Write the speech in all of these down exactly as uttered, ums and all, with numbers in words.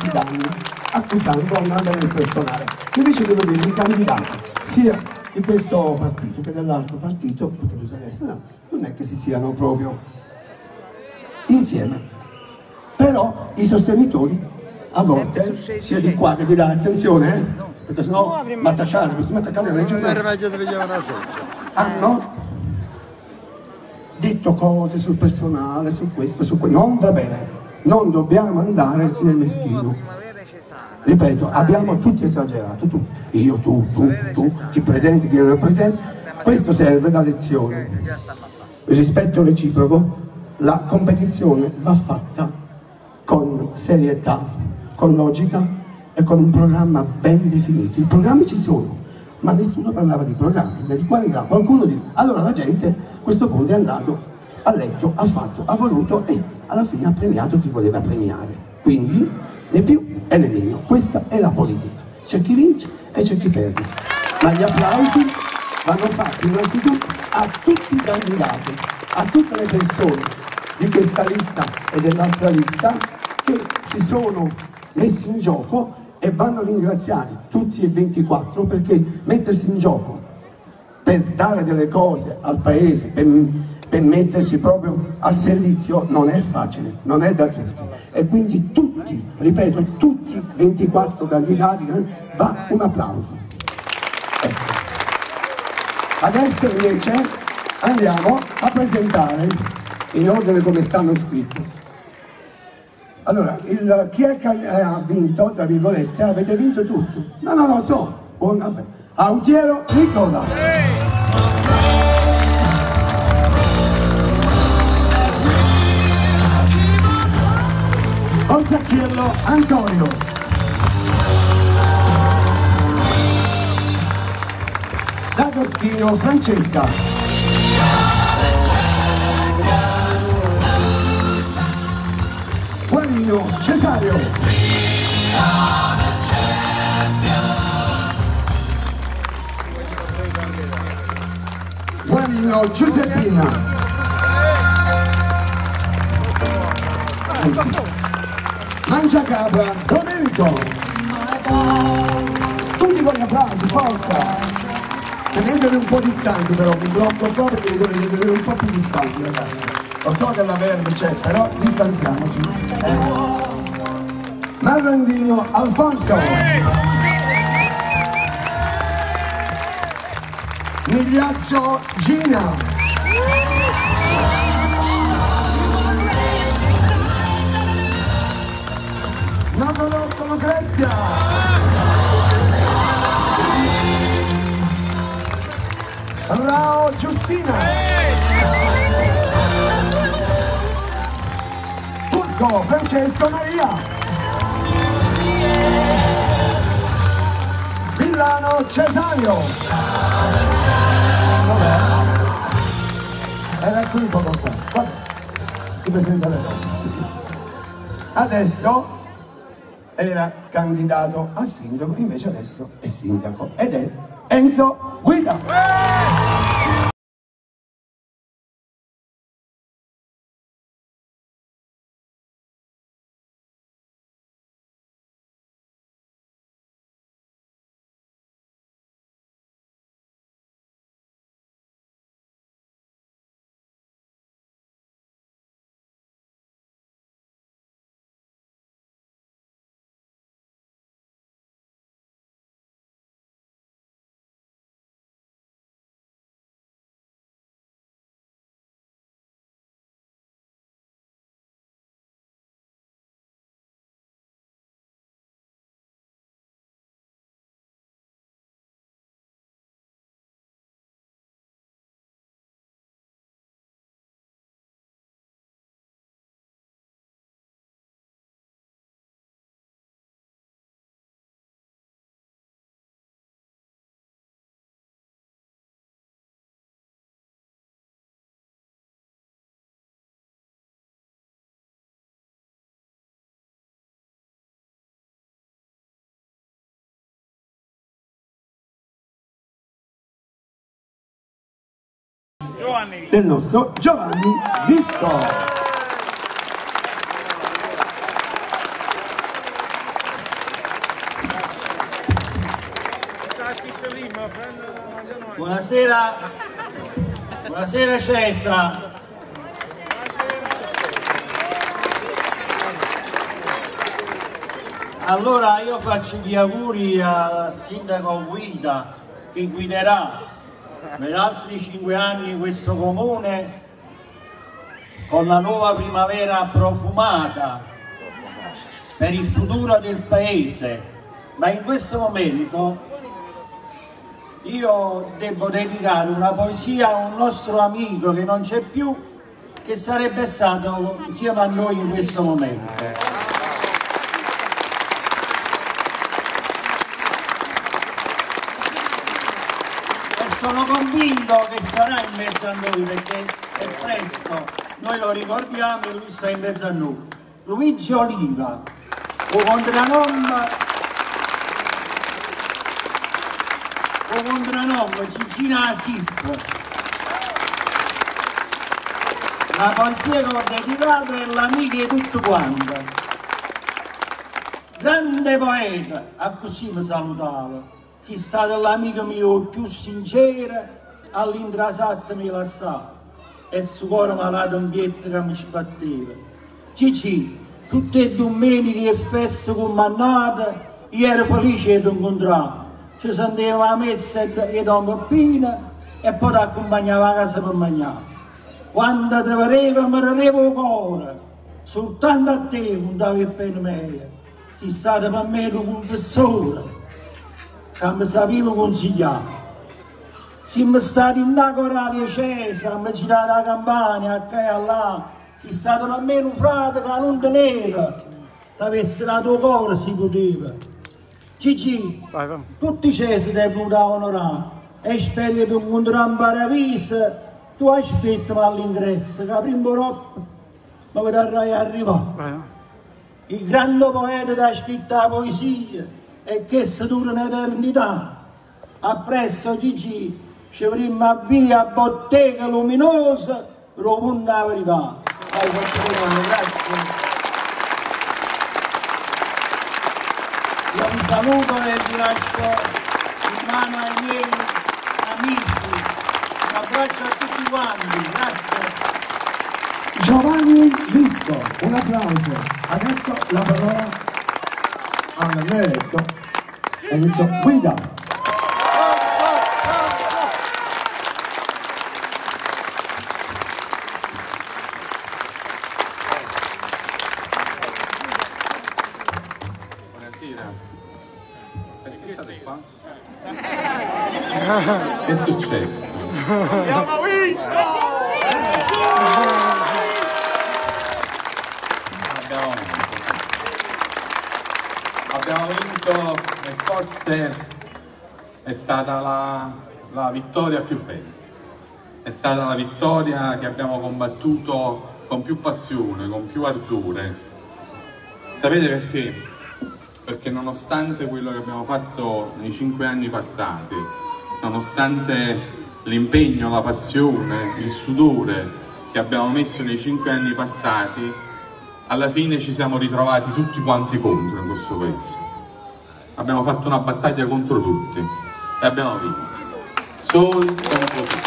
grossi danni accusando una del personale. Invece devo dire i candidati sia di questo partito che dell'altro partito, perché bisogna essere, no, non è che si siano proprio insieme, però i sostenitori a volte sia di qua che di là, attenzione, eh, perché sennò mi attaccare, mi attaccare non è hanno detto cose sul personale, su questo, su quello, non va bene, non dobbiamo andare nel meschino. Ripeto, abbiamo tutti esagerato, tu, io, tu, tu, tu, chi presenti, chi non è presente, questo serve da lezione. Il rispetto reciproco, la competizione va fatta con serietà, con logica e con un programma ben definito. I programmi ci sono, ma nessuno parlava di programmi, di quali era, qualcuno di... Allora la gente a questo punto è andato, ha letto, ha fatto, ha voluto e alla fine ha premiato chi voleva premiare. Quindi né più e né meno, questa è la politica. C'è chi vince e c'è chi perde. Ma gli applausi vanno fatti innanzitutto a tutti i candidati, a tutte le persone di questa lista e dell'altra lista che si sono messi in gioco e vanno ringraziati tutti e ventiquattro, perché mettersi in gioco per dare delle cose al paese, per, per mettersi proprio al servizio non è facile, non è da tutti. E quindi tutti, ripeto, tutti i ventiquattro candidati eh, va un applauso. Ecco. Adesso invece andiamo a presentare in ordine come stanno scritti. Allora, il, chi è che ha vinto, tra virgolette, avete vinto tutto? No, no, no, so. Oh, vabbè. Autiero Nicola. Oltracchiello Antonio. D'Agostino Francesca. Guarino Cesario. Guarino Giuseppina. Mangiacapra Domenico. Tutti con gli applausi, forza! Teneteli un po' distanti però, mi blocco un po' perché dovete tenere un po' più distanti, ragazzi. Lo so che la verve c'è, però distanziamoci. Eh. Marrandino Alfonso. Migliaccio Gina. Navolotto Lucrezia. Rao Giustina. Turco Francesco Maria. Villano Cesario. Vabbè. Era qui poco fa. Vabbè. Si presenta le cose. Adesso era candidato a sindaco, invece adesso è sindaco ed è Enzo Guida. Del nostro Giovanni Visco. Buonasera, buonasera Cesa. Allora io faccio gli auguri al sindaco Guida che guiderà per altri cinque anni questo comune con la nuova primavera profumata per il futuro del paese. Ma in questo momento io devo dedicare una poesia a un nostro amico che non c'è più, che sarebbe stato insieme a noi in questo momento. E sono convinto che sarà in mezzo a noi, perché è presto, noi lo ricordiamo e lui sta in mezzo a noi. Luigi Oliva, o contranome o contranome Cicina Sip. La poesia che ho dedicato è l'amica di tutto quanto. Grande poeta, a così mi salutava. Sei stato l'amico mio più sincero, all'intrasatto mi lasciava. E su cuore malato un bietto che mi ci batteva. Cicci, tutte le domeniche e feste comandate, io ero felice di incontrare. Ci sentiva la messa e da un pappino e poi ti accompagnava a casa per mangiare. Quando ti pareva mi rendeva il cuore, soltanto a te puntavi il pene mio. Sei stato per me un confessore che mi sapeva consigliare. Siamo stati in una corale accesa, mi girato la campagna, a qua e là. Sei stato per me un frate che non teneva, ti avesse dato il cuore si poteva. Gigi, tutti i cesi devono da onorare e speri di incontrare un paradiso, tu aspettami all'ingresso, che prima Europa mi vedrai arrivare. Il grande poeta ti ha scritto la poesia e che se dura un'eternità. Appresso Gigi ci avremo a via bottega luminosa, rotonda la verità. Grazie. Io vi saluto e vi lascio in mano ai miei amici. Un abbraccio a tutti quanti, grazie. Giovanni Visco, un applauso. Adesso la parola al eletto Enzo Guida. Perché state qua? Che è successo? Abbiamo vinto! Abbiamo vinto. Abbiamo vinto e forse è stata la, la vittoria più bella. È stata la vittoria che abbiamo combattuto con più passione, con più ardore. Sapete perché? Perché nonostante quello che abbiamo fatto nei cinque anni passati, nonostante l'impegno, la passione, il sudore che abbiamo messo nei cinque anni passati, alla fine ci siamo ritrovati tutti quanti contro in questo paese. Abbiamo fatto una battaglia contro tutti e abbiamo vinto. Soli contro tutti.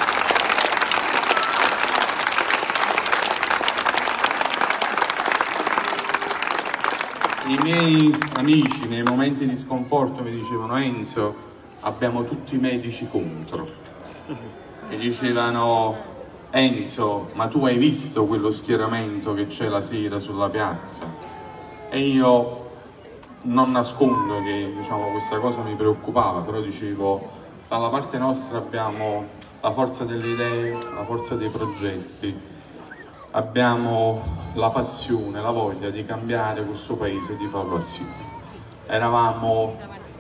I miei amici nei momenti di sconforto mi dicevano: Enzo, abbiamo tutti i medici contro. E dicevano: Enzo, ma tu hai visto quello schieramento che c'è la sera sulla piazza? E io non nascondo che, diciamo, questa cosa mi preoccupava, però dicevo: dalla parte nostra abbiamo la forza delle idee, la forza dei progetti, abbiamo la passione, la voglia di cambiare questo paese e di farlo assieme. Eravamo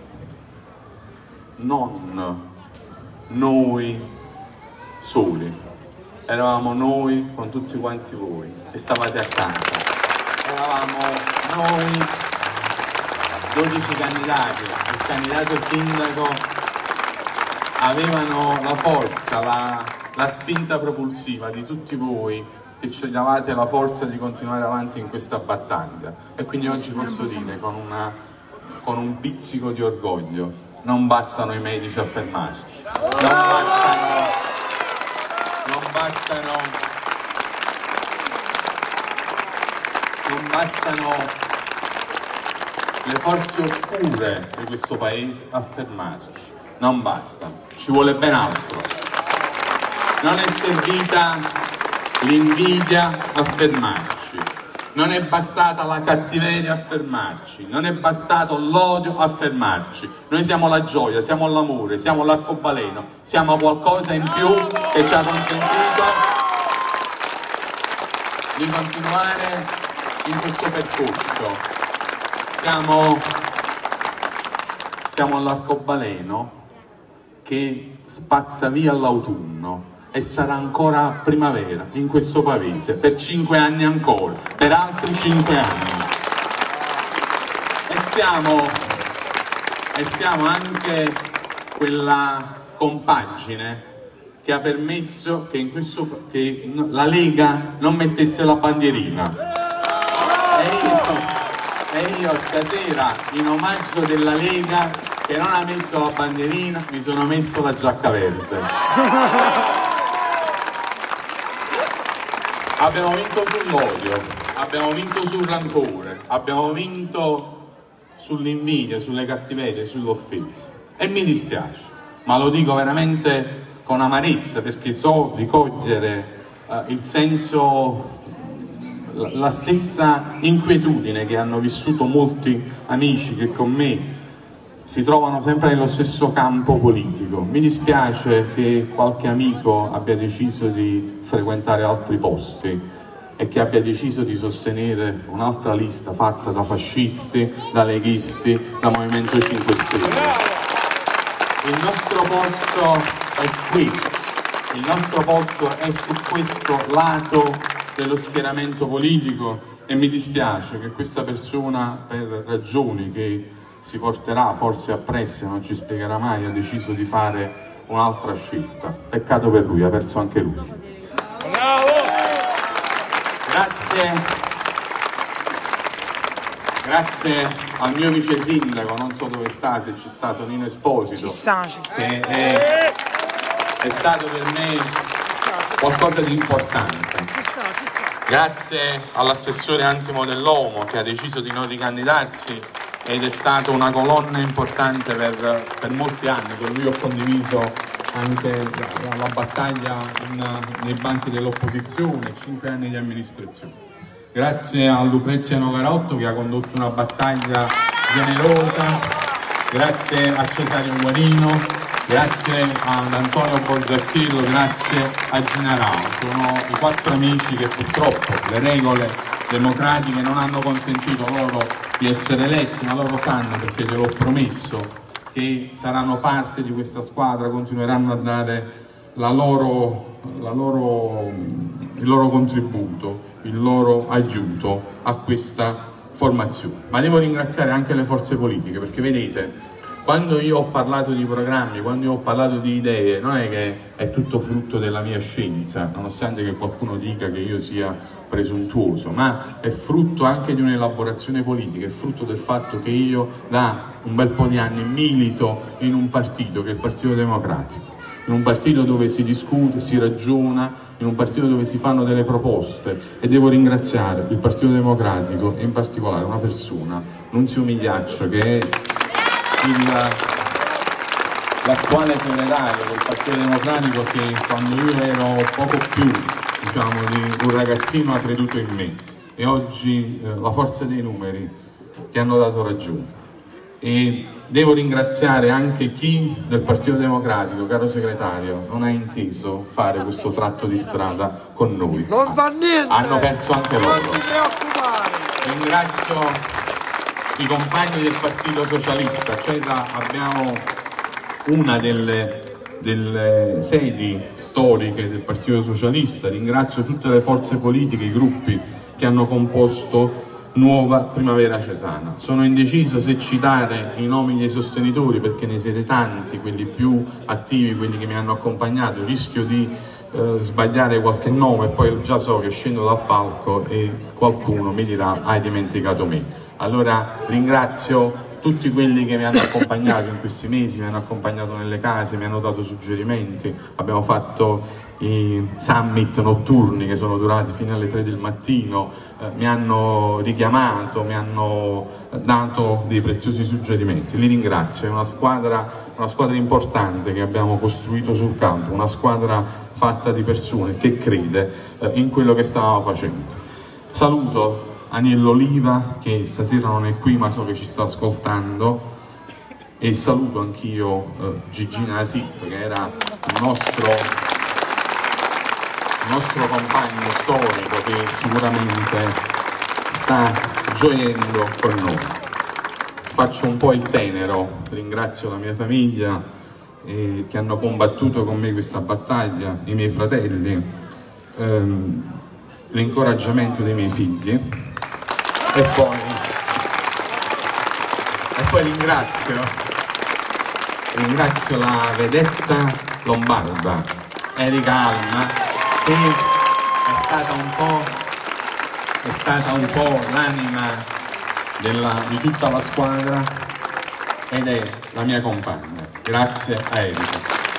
non noi soli, eravamo noi con tutti quanti voi che stavate accanto. Eravamo noi dodici candidati, il candidato sindaco avevano la forza, la, la spinta propulsiva di tutti voi che ci davate la forza di continuare avanti in questa battaglia. E quindi oggi posso dire con, una, con un pizzico di orgoglio non bastano i medici a fermarci, non bastano, non bastano, non bastano le forze oscure di questo paese a fermarci, non basta, ci vuole ben altro. Non è servita l'invidia a fermarci. Non è bastata la cattiveria a fermarci, non è bastato l'odio a fermarci. Noi siamo la gioia, siamo l'amore, siamo l'arcobaleno, siamo qualcosa in più che ci ha consentito di continuare in questo percorso. Siamo, siamo l'arcobaleno che spazza via l'autunno e sarà ancora primavera in questo paese per cinque anni ancora, per altri cinque anni. E siamo, e siamo anche quella compagine che ha permesso che, in questo, che la Lega non mettesse la bandierina. E io, e io stasera, in omaggio della Lega che non ha messo la bandierina, mi sono messo la giacca verde. Abbiamo vinto sull'odio, abbiamo vinto sul rancore, abbiamo vinto sull'invidia, sulle cattiverie, sull'offesa. E mi dispiace, ma lo dico veramente con amarezza, perché so di cogliere uh, il senso, la, la stessa inquietudine che hanno vissuto molti amici che con me si trovano sempre nello stesso campo politico. Mi dispiace che qualche amico abbia deciso di frequentare altri posti e che abbia deciso di sostenere un'altra lista fatta da fascisti, da leghisti, da Movimento cinque Stelle. Il nostro posto è qui, il nostro posto è su questo lato dello schieramento politico e mi dispiace che questa persona, per ragioni che si porterà forse appresso, non ci spiegherà mai, ha deciso di fare un'altra scelta. Peccato per lui, ha perso anche lui. Bravo! Grazie, grazie al mio vice sindaco, non so dove sta, se ci sta Tonino Esposito, ci sta, ci sta. che è, è stato per me qualcosa di importante. Grazie all'assessore Antimo Dell'Uomo che ha deciso di non ricandidarsi ed è stata una colonna importante per, per molti anni. Con lui ho condiviso anche la, la battaglia in, nei banchi dell'opposizione, cinque anni di amministrazione. Grazie a Lucrezia Novarotto che ha condotto una battaglia generosa, grazie a Cesario Guarino, grazie ad Antonio Borzacchillo, grazie a Gina Rao. Sono i quattro amici che purtroppo le regole democratiche non hanno consentito loro di essere eletti, ma loro sanno, perché gliel'ho promesso, che saranno parte di questa squadra, continueranno a dare la loro, la loro, il loro contributo, il loro aiuto a questa formazione. Ma devo ringraziare anche le forze politiche, perché vedete, quando io ho parlato di programmi, quando io ho parlato di idee, non è che è tutto frutto della mia scienza, nonostante che qualcuno dica che io sia presuntuoso, ma è frutto anche di un'elaborazione politica, è frutto del fatto che io da un bel po' di anni milito in un partito che è il Partito Democratico, in un partito dove si discute, si ragiona, in un partito dove si fanno delle proposte, e devo ringraziare il Partito Democratico e in particolare una persona, Nunzio Migliaccio, che è l'attuale segretario del Partito Democratico, che quando io ero poco più, diciamo, di un ragazzino ha creduto in me, e oggi eh, la forza dei numeri ti hanno dato ragione. E devo ringraziare anche chi del Partito Democratico, caro segretario, non ha inteso fare questo tratto di strada con noi. Non fa niente! Hanno perso anche loro. Non ti preoccupare! Ringrazio i compagni del Partito Socialista. Cesa, abbiamo una delle, delle sedi storiche del Partito Socialista. Ringrazio tutte le forze politiche, i gruppi che hanno composto Nuova Primavera Cesana. Sono indeciso se citare i nomi dei sostenitori, perché ne siete tanti, quelli più attivi, quelli che mi hanno accompagnato. Rischio di eh, sbagliare qualche nome e poi già so che scendo dal palco e qualcuno mi dirà hai dimenticato me. Allora ringrazio tutti quelli che mi hanno accompagnato in questi mesi, mi hanno accompagnato nelle case, mi hanno dato suggerimenti. Abbiamo fatto i summit notturni che sono durati fino alle tre del mattino, eh, mi hanno richiamato, mi hanno dato dei preziosi suggerimenti. Li ringrazio, è una squadra, una squadra importante che abbiamo costruito sul campo, una squadra fatta di persone che crede eh, in quello che stavamo facendo. Saluto Aniello Oliva, che stasera non è qui ma so che ci sta ascoltando, e saluto anch'io eh, Gigina Asip, che era il nostro, il nostro compagno storico, che sicuramente sta gioendo con noi. Faccio un po' il tenero, ringrazio la mia famiglia eh, che hanno combattuto con me questa battaglia, i miei fratelli, ehm, l'incoraggiamento dei miei figli. E poi, e poi ringrazio, ringrazio la vedetta lombarda, Erika Alma, che è stata un po', è stata un po' l'anima di tutta la squadra ed è la mia compagna. Grazie a Erika.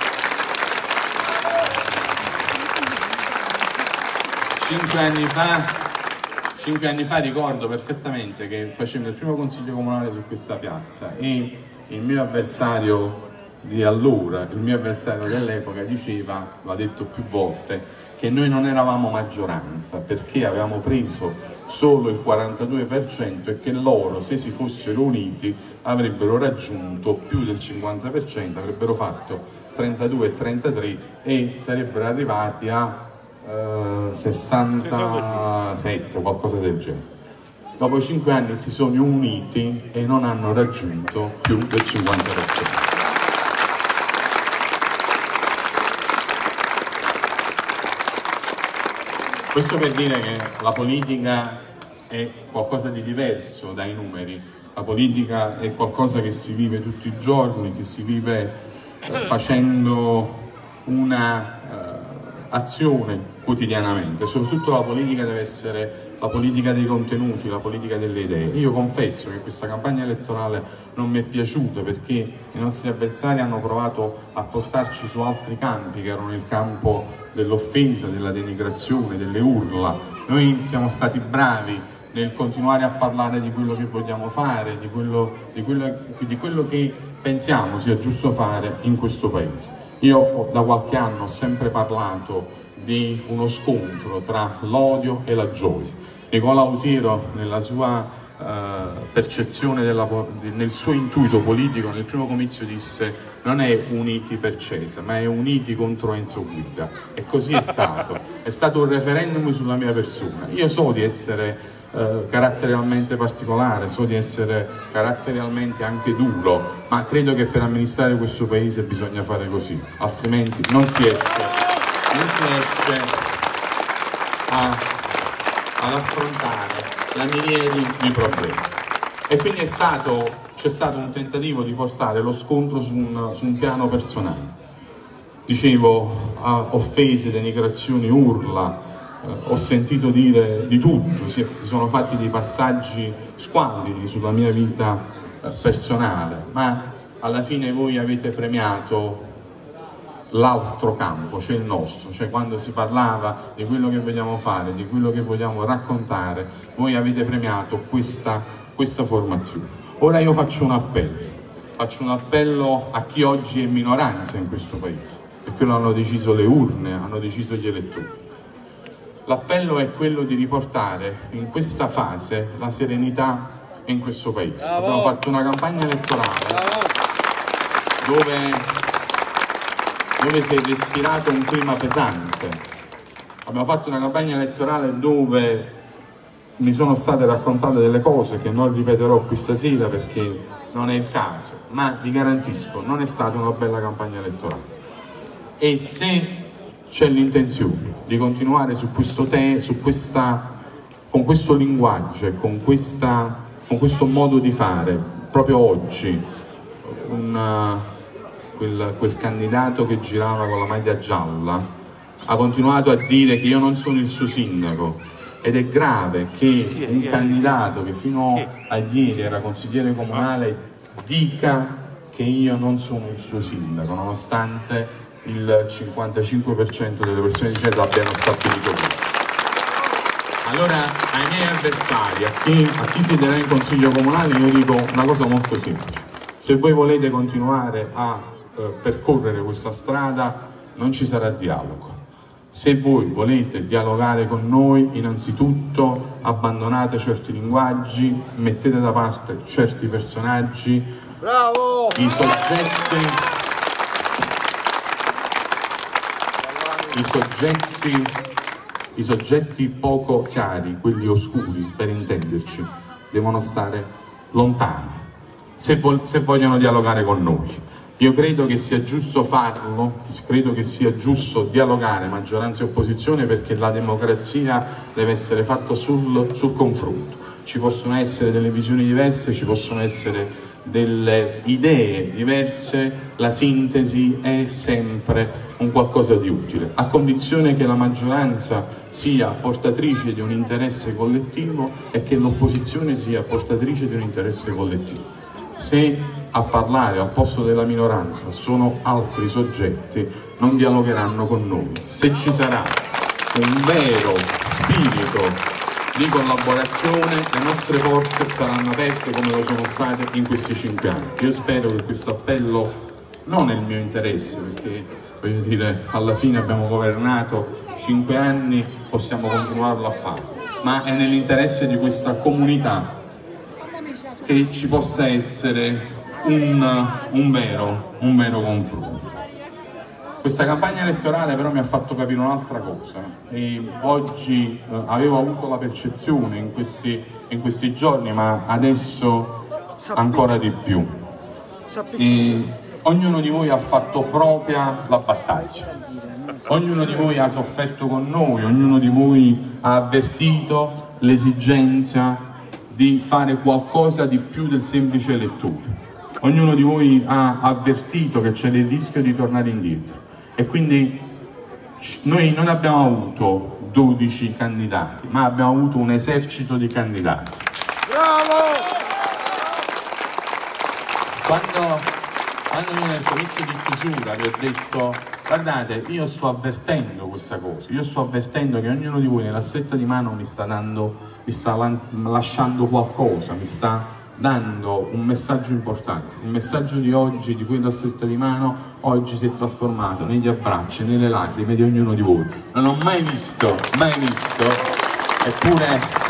Cinque anni fa Cinque anni fa ricordo perfettamente che facemmo il primo consiglio comunale su questa piazza e il mio avversario di allora, il mio avversario dell'epoca diceva, l'ha detto più volte, che noi non eravamo maggioranza perché avevamo preso solo il quarantadue per cento e che loro, se si fossero uniti, avrebbero raggiunto più del cinquanta per cento, avrebbero fatto trentadue e trentatré e sarebbero arrivati a Uh, sessantasette, qualcosa del genere. Dopo cinque anni si sono uniti e non hanno raggiunto più del cinquanta per cento. Questo per dire che la politica è qualcosa di diverso dai numeri. La politica è qualcosa che si vive tutti i giorni, che si vive eh, facendo una eh, azione quotidianamente. Soprattutto la politica deve essere la politica dei contenuti, la politica delle idee. Io confesso che questa campagna elettorale non mi è piaciuta perché i nostri avversari hanno provato a portarci su altri campi, che erano il campo dell'offesa, della denigrazione, delle urla. Noi siamo stati bravi nel continuare a parlare di quello che vogliamo fare, di quello, di quello, di quello che pensiamo sia giusto fare in questo Paese. Io da qualche anno ho sempre parlato di uno scontro tra l'odio e la gioia. Nicola Autiero, nella sua uh, percezione, della, nel suo intuito politico, nel primo comizio disse: non è uniti per Cesare, ma è uniti contro Enzo Guida. E così è stato. È stato un referendum sulla mia persona. Io so di essere uh, caratterialmente particolare, so di essere caratterialmente anche duro, ma credo che per amministrare questo Paese bisogna fare così, altrimenti non si esce. non si riesce a, ad affrontare la miriade di problemi. E quindi è stato, c'è stato un tentativo di portare lo scontro su un, su un piano personale. Dicevo, a offese, denigrazioni, urla, eh, ho sentito dire di tutto, si, è, si sono fatti dei passaggi squallidi sulla mia vita eh, personale, ma alla fine voi avete premiato l'altro campo, cioè il nostro, cioè quando si parlava di quello che vogliamo fare, di quello che vogliamo raccontare, voi avete premiato questa, questa formazione. Ora io faccio un appello, faccio un appello a chi oggi è minoranza in questo Paese, perché lo hanno deciso le urne, hanno deciso gli elettori. L'appello è quello di riportare in questa fase la serenità in questo Paese. Bravo. Abbiamo fatto una campagna elettorale dove dove si è respirato un clima pesante. Abbiamo fatto una campagna elettorale dove mi sono state raccontate delle cose che non ripeterò qui stasera perché non è il caso, ma vi garantisco, non è stata una bella campagna elettorale. E se c'è l'intenzione di continuare su questo te, su questa, con questo linguaggio e con, questa, con questo modo di fare, proprio oggi, una, Quel, quel candidato che girava con la maglia gialla ha continuato a dire che io non sono il suo sindaco, ed è grave che un candidato che fino a ieri era consigliere comunale dica che io non sono il suo sindaco, nonostante il cinquantacinque per cento delle persone di Cesena abbiano stabilito questo. Allora, ai miei avversari, a chi, a chi siederà in consiglio comunale, io dico una cosa molto semplice: se voi volete continuare a eh, percorrere questa strada, non ci sarà dialogo. Se voi volete dialogare con noi, innanzitutto abbandonate certi linguaggi, mettete da parte certi personaggi, Bravo! i soggetti, i soggetti, i soggetti poco chiari, quelli oscuri per intenderci, devono stare lontani se, vo se vogliono dialogare con noi. Io credo che sia giusto farlo, credo che sia giusto dialogare maggioranza e opposizione, perché la democrazia deve essere fatta sul, sul confronto. Ci possono essere delle visioni diverse, ci possono essere delle idee diverse, la sintesi è sempre un qualcosa di utile, a condizione che la maggioranza sia portatrice di un interesse collettivo e che l'opposizione sia portatrice di un interesse collettivo. Se a parlare al posto della minoranza sono altri soggetti, non dialogheranno con noi. Se ci sarà un vero spirito di collaborazione, le nostre porte saranno aperte come lo sono state in questi cinque anni. Io spero che questo appello non è il mio interesse, perché voglio dire, alla fine abbiamo governato cinque anni, possiamo continuarlo a fare, ma è nell'interesse di questa comunità che ci possa essere un, un, vero, un vero confronto. Questa campagna elettorale però mi ha fatto capire un'altra cosa, e oggi eh, avevo avuto la percezione in questi, in questi giorni, ma adesso ancora di più. E ognuno di voi ha fatto propria la battaglia, ognuno di voi ha sofferto con noi, ognuno di voi ha avvertito l'esigenza di fare qualcosa di più del semplice elettore. Ognuno di voi ha avvertito che c'è il rischio di tornare indietro, e quindi noi non abbiamo avuto dodici candidati, ma abbiamo avuto un esercito di candidati. Bravo! Quando, quando io nel comizio di chiusura vi ho detto: guardate, io sto avvertendo questa cosa, io sto avvertendo che ognuno di voi nella stretta di mano mi sta dando, mi sta lasciando qualcosa, mi sta dando un messaggio importante. Il messaggio di oggi, di quella stretta di mano, oggi si è trasformato negli abbracci, nelle lacrime di ognuno di voi. Non ho mai visto, mai visto, eppure,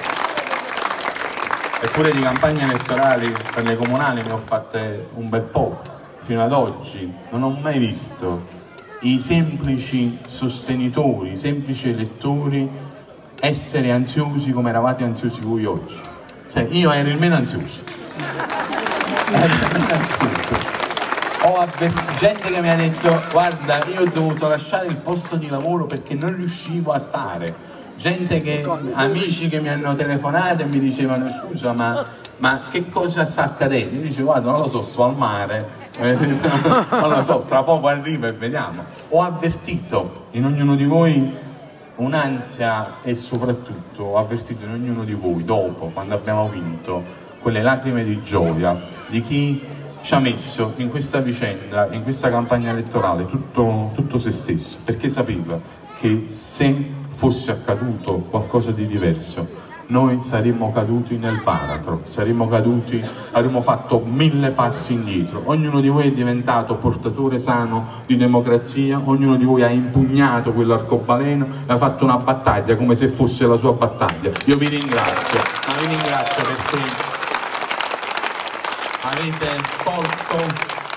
eppure di campagne elettorali per le comunali ne ho fatte un bel po' fino ad oggi. Non ho mai visto i semplici sostenitori, i semplici elettori essere ansiosi come eravate ansiosi voi oggi. Cioè, io ero il meno ansioso. Ero il meno ansioso. Ho avvertito gente che mi ha detto: guarda, io ho dovuto lasciare il posto di lavoro perché non riuscivo a stare. Gente che, amici che mi hanno telefonato e mi dicevano: scusa, ma, ma che cosa sta accadendo? Io dicevo: guarda, non lo so, sto al mare, non lo so, tra poco arrivo e vediamo. Ho avvertito in ognuno di voi un'ansia, e soprattutto ho avvertito in ognuno di voi, dopo, quando abbiamo vinto, quelle lacrime di gioia di chi ci ha messo in questa vicenda, in questa campagna elettorale, tutto, tutto se stesso, perché sapeva che se fosse accaduto qualcosa di diverso noi saremmo caduti nel baratro, saremmo caduti, avremmo fatto mille passi indietro. Ognuno di voi è diventato portatore sano di democrazia, ognuno di voi ha impugnato quell'arcobaleno e ha fatto una battaglia come se fosse la sua battaglia. Io vi ringrazio, ma vi ringrazio perché avete colto,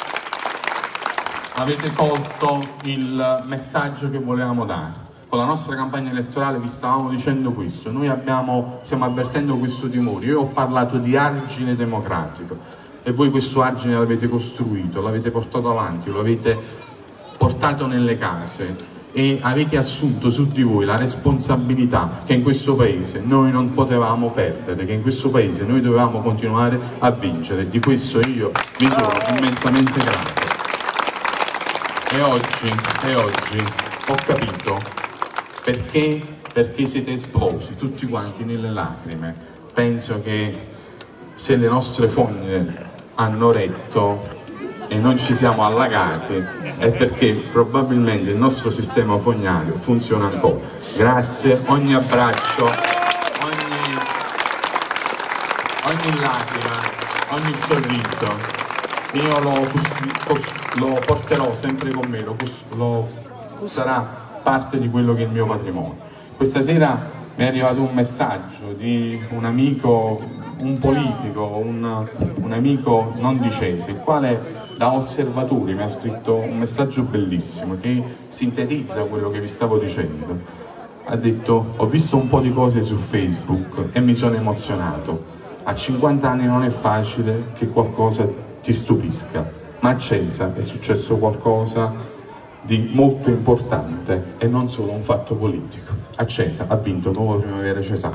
avete colto il messaggio che volevamo dare. Con la nostra campagna elettorale vi stavamo dicendo questo, noi abbiamo, stiamo avvertendo questo timore. Io ho parlato di argine democratico e voi questo argine l'avete costruito, l'avete portato avanti, lo avete portato nelle case e avete assunto su di voi la responsabilità che in questo paese noi non potevamo perdere, che in questo paese noi dovevamo continuare a vincere. Di questo io vi sono immensamente grato. E oggi, e oggi ho capito perché, perché siete esplosi tutti quanti nelle lacrime. Penso che se le nostre fogne hanno retto e non ci siamo allagati è perché probabilmente il nostro sistema fognario funziona ancora. Grazie, ogni abbraccio, ogni, ogni lacrima, ogni sorriso, io lo, lo porterò sempre con me, lo, lo, sarà parte di quello che è il mio patrimonio. Questa sera mi è arrivato un messaggio di un amico, un politico, un, un amico non di Cesi, il quale da Osservatore mi ha scritto un messaggio bellissimo che sintetizza quello che vi stavo dicendo. Ha detto: ho visto un po' di cose su Facebook e mi sono emozionato. A cinquanta anni non è facile che qualcosa ti stupisca, ma a Cesa è successo qualcosa di molto importante e non solo un fatto politico. A Cesa ha vinto Nuova Primavera Cesana.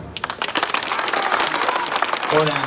Ora,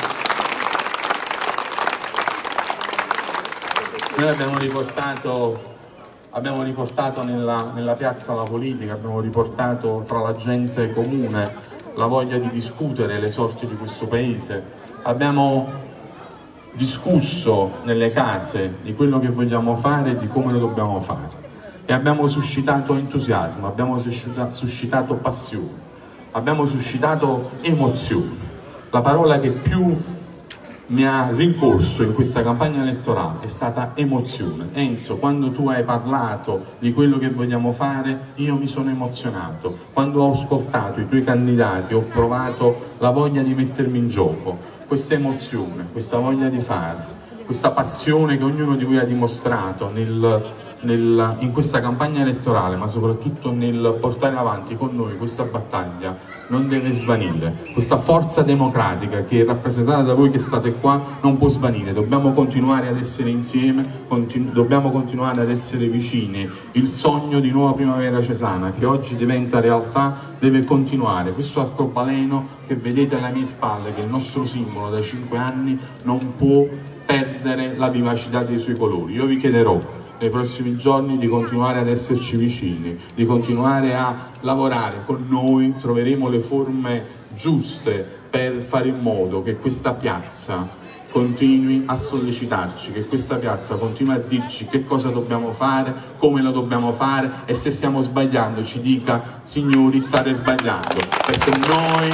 noi abbiamo riportato, abbiamo riportato nella, nella piazza la politica, abbiamo riportato tra la gente comune la voglia di discutere le sorti di questo paese, abbiamo discusso nelle case di quello che vogliamo fare e di come lo dobbiamo fare e abbiamo suscitato entusiasmo, abbiamo suscitato passione, abbiamo suscitato emozione. La parola che più mi ha rincorso in questa campagna elettorale è stata emozione. Enzo, quando tu hai parlato di quello che vogliamo fare, io mi sono emozionato. Quando ho ascoltato i tuoi candidati, ho provato la voglia di mettermi in gioco. Questa emozione, questa voglia di fare, questa passione che ognuno di voi ha dimostrato nel, nel, in questa campagna elettorale, ma soprattutto nel portare avanti con noi questa battaglia, non deve svanire. Questa forza democratica che è rappresentata da voi che state qua non può svanire, dobbiamo continuare ad essere insieme, continu dobbiamo continuare ad essere vicini. Il sogno di Nuova Primavera Cesana, che oggi diventa realtà, deve continuare. Questo arcobaleno che vedete alle mie spalle, che è il nostro simbolo da cinque anni, non può perdere la vivacità dei suoi colori. Io vi chiederò nei prossimi giorni di continuare ad esserci vicini, di continuare a lavorare con noi, troveremo le forme giuste per fare in modo che questa piazza continui a sollecitarci, che questa piazza continui a dirci che cosa dobbiamo fare, come lo dobbiamo fare e se stiamo sbagliando ci dica: signori, state sbagliando, perché noi,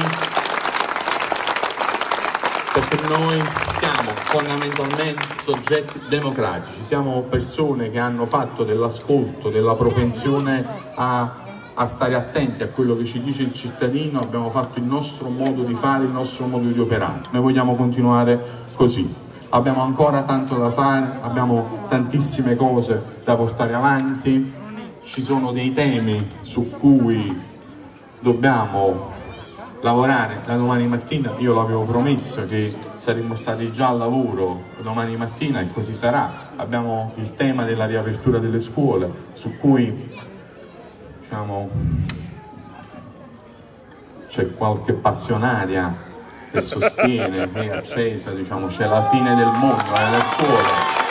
perché noi siamo fondamentalmente soggetti democratici, siamo persone che hanno fatto dell'ascolto, della propensione a, a stare attenti a quello che ci dice il cittadino, abbiamo fatto il nostro modo di fare, il nostro modo di operare. Noi vogliamo continuare così. Abbiamo ancora tanto da fare, abbiamo tantissime cose da portare avanti, ci sono dei temi su cui dobbiamo lavorare da domani mattina. Io l'avevo promesso che saremmo stati già al lavoro domani mattina e così sarà. Abbiamo il tema della riapertura delle scuole, su cui diciamo c'è qualche passionaria che sostiene che a Cesa diciamo c'è la fine del mondo nelle scuole.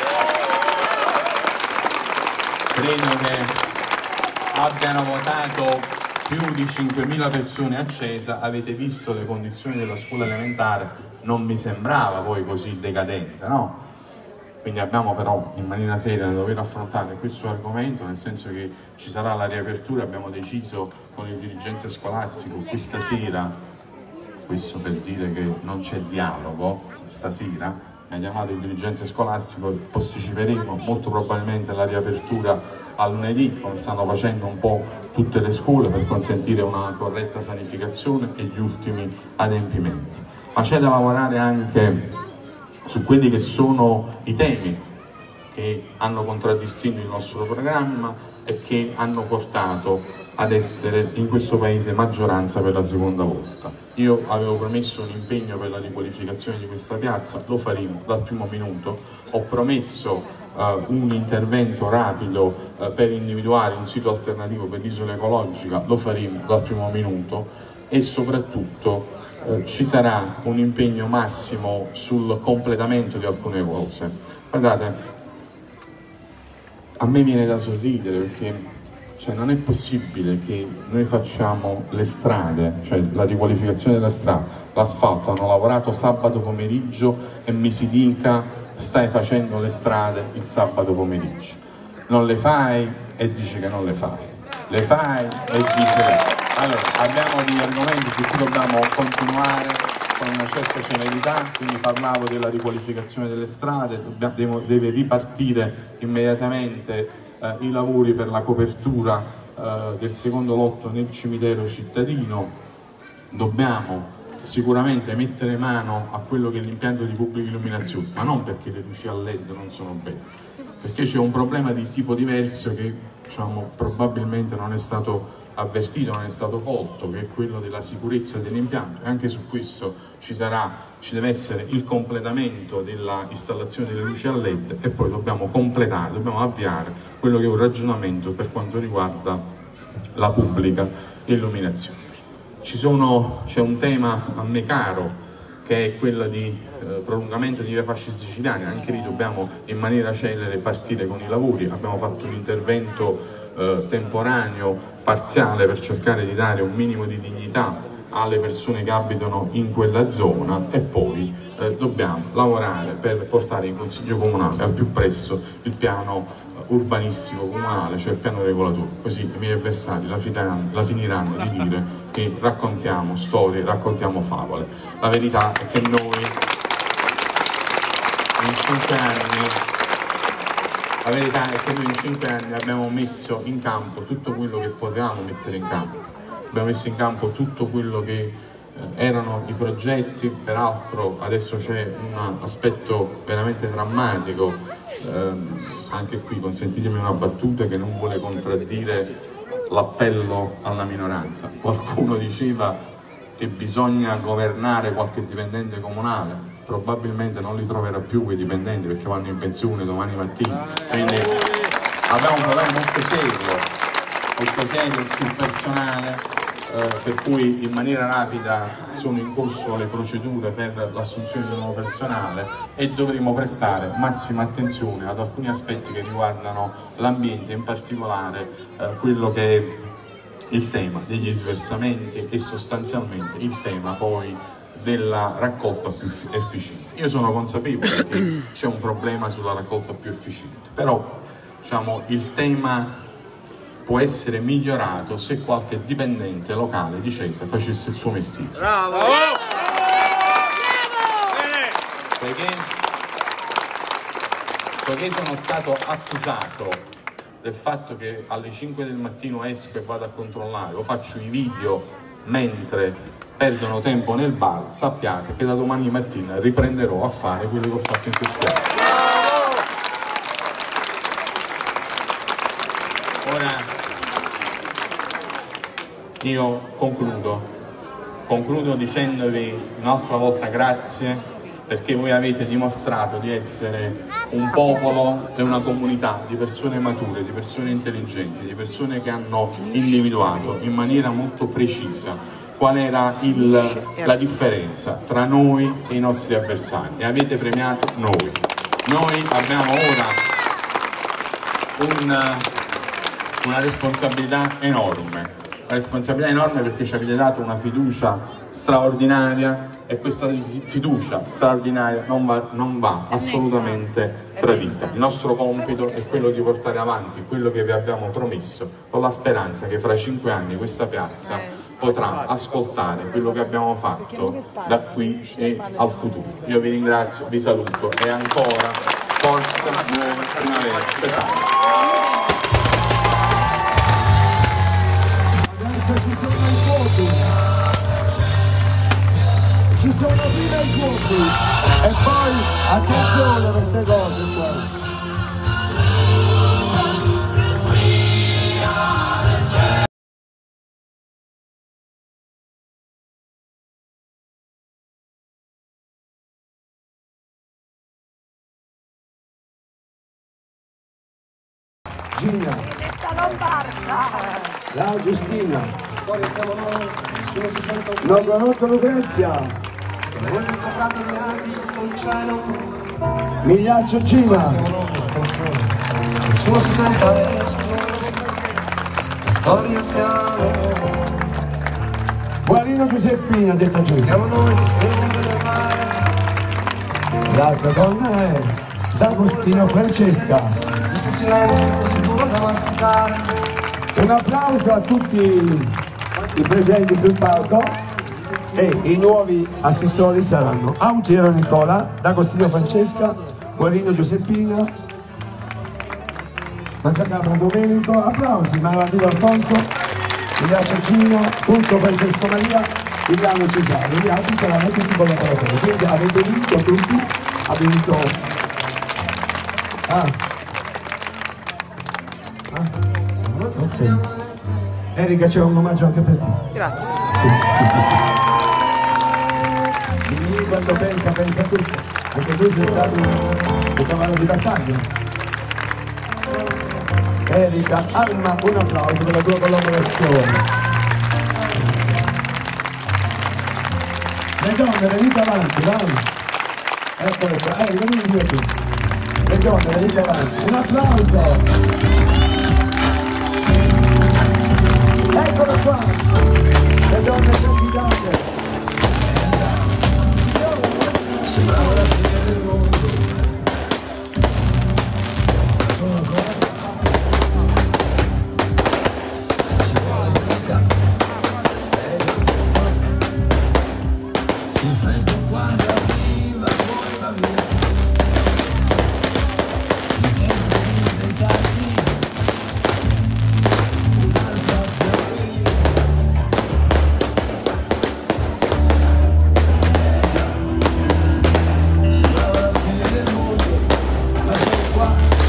Credo che abbiano votato più di cinquemila persone a Cesa. Avete visto le condizioni della scuola elementare, non mi sembrava poi così decadente, no? Quindi abbiamo però in maniera seria dover affrontare questo argomento, nel senso che ci sarà la riapertura. Abbiamo deciso con il dirigente scolastico questa sera, questo per dire che non c'è dialogo, stasera mi ha chiamato il dirigente scolastico, posticiperemo molto probabilmente la riapertura a lunedì, come stanno facendo un po' tutte le scuole, per consentire una corretta sanificazione e gli ultimi adempimenti. Ma c'è da lavorare anche su quelli che sono i temi che hanno contraddistinto il nostro programma e che hanno portato ad essere in questo paese maggioranza per la seconda volta. Io avevo promesso un impegno per la riqualificazione di questa piazza, lo faremo dal primo minuto. Ho promesso Uh, un intervento rapido uh, per individuare un sito alternativo per l'isola ecologica, lo faremo dal primo minuto e soprattutto uh, ci sarà un impegno massimo sul completamento di alcune cose. Guardate, a me viene da sorridere perché cioè, non è possibile che noi facciamo le strade, cioè la riqualificazione della strada, l'asfalto, hanno lavorato sabato pomeriggio e mi si dica stai facendo le strade il sabato pomeriggio. Non le fai e dici che non le fai, le fai e dici che... Allora, abbiamo degli argomenti su cui dobbiamo continuare con una certa celerità, quindi parlavo della riqualificazione delle strade, dobbiamo, deve ripartire immediatamente eh, i lavori per la copertura eh, del secondo lotto nel cimitero cittadino, dobbiamo sicuramente mettere mano a quello che è l'impianto di pubblica illuminazione, ma non perché le luci a led non sono belle, perché c'è un problema di tipo diverso che, diciamo, probabilmente non è stato avvertito, non è stato colto, che è quello della sicurezza dell'impianto, e anche su questo ci sarà, ci deve essere il completamento della installazione delle luci a led, e poi dobbiamo completare, dobbiamo avviare quello che è un ragionamento per quanto riguarda la pubblica illuminazione. C'è un tema a me caro, che è quello di eh, prolungamento di via Fasci Siciliani. Anche lì dobbiamo in maniera celere partire con i lavori. Abbiamo fatto un intervento eh, temporaneo, parziale, per cercare di dare un minimo di dignità alle persone che abitano in quella zona, e poi eh, dobbiamo lavorare per portare in Consiglio Comunale al più presto il piano urbanistico comunale, cioè il piano regolatore, così i miei avversari la finiranno, la finiranno di dire che raccontiamo storie, raccontiamo favole. La verità è che noi in cinque anni, la verità è che noi in cinque anni abbiamo messo in campo tutto quello che potevamo mettere in campo, abbiamo messo in campo tutto quello che eh, erano i progetti. Peraltro adesso c'è un aspetto veramente drammatico, ehm, anche qui consentitemi una battuta che non vuole contraddire l'appello alla minoranza. Qualcuno diceva che bisogna governare qualche dipendente comunale, probabilmente non li troverà più quei dipendenti perché vanno in pensione domani mattina, quindi abbiamo un problema molto serio, molto serio sul personale. Eh, per cui in maniera rapida sono in corso le procedure per l'assunzione di nuovo personale, e dovremo prestare massima attenzione ad alcuni aspetti che riguardano l'ambiente, in particolare eh, quello che è il tema degli sversamenti e sostanzialmente il tema poi della raccolta più efficiente. Io sono consapevole che c'è un problema sulla raccolta più efficiente, però diciamo, il tema può essere migliorato se qualche dipendente locale di Cesa facesse il suo mestiere. Bravo! Perché, perché sono stato accusato del fatto che alle cinque del mattino esco e vado a controllare o faccio i video mentre perdono tempo nel bar, sappiate che da domani mattina riprenderò a fare quello che ho fatto in questi anni. Ora, io concludo, concludo dicendovi un'altra volta grazie, perché voi avete dimostrato di essere un popolo e una comunità di persone mature, di persone intelligenti, di persone che hanno individuato in maniera molto precisa qual era il, la differenza tra noi e i nostri avversari, e avete premiato noi. Noi abbiamo ora un... una responsabilità enorme, una responsabilità enorme perché ci avete dato una fiducia straordinaria, e questa fiducia straordinaria non va, non va assolutamente tradita. Il nostro compito è quello di portare avanti quello che vi abbiamo promesso, con la speranza che fra cinque anni questa piazza potrà ascoltare quello che abbiamo fatto da qui e al futuro. Io vi ringrazio, vi saluto, e ancora forza nuova primavera speciale. Ci sono i fuochi, ci sono prima i fuochi e poi attenzione a queste cose qua. Gina, la Giustina, Storia siamo noi, nessuno si sente un non conosco Lucrezia, voi che sto prato di anni sotto il cielo. Migliaccio Gina, Siamo noi, attenzione, nessuno si sente escluso. La storia siamo noi, Guarino Giuseppina, detta giù. siamo noi che splende del mare. L'altra donna è D'Agostino Francesca. Questo silenzio così duro da masticare. Un applauso a tutti i presenti sul palco e i nuovi assessori saranno Autiero Nicola, D'Agostino Francesca, Guarino Giuseppina, Mangiacabra Domenico, applausi, Maravino Alfonso, Ilia Cino, Turco Francesco Maria, Milano Cesare, gli altri saranno tutti collaboratori, quindi avete vinto tutti, ha vinto... Ah. Ah. Ok. Erika, c'è un omaggio anche per te. Grazie. Sì. Quindi quando pensa, pensa a tutto, perché tu sei stato un cavallo di battaglia. Erika, Alma, un applauso per la tua collaborazione. Le donne, venite avanti, vai. Eccole qua, eh, venite via qui. Le donne, venite avanti. Un applauso. Eccolo qua. Le donne candidate. Sembrava la fine del mondo. Sono ancora. Si vuole bocca. Il freddo quando arriva poi va via. Il tempo di inventarsi un'altra teoria. Si va alla fine del mondo, ma sono qua.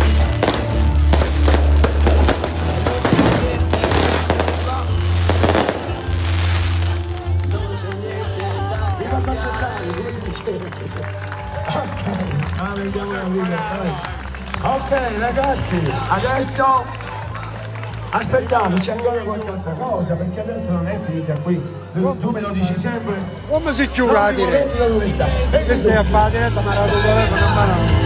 Viva Sacerdote, come si dice? Ok, ah, vediamo la linea, vai. Ok ragazzi, adesso aspettateci ancora qualche altra cosa, perché adesso non è finita qui. Tu, tu me lo dici sempre. Come si giura la Non mi volete diretta? da dove sta? Che stai a fare la diretta, ma la tua telefono non va.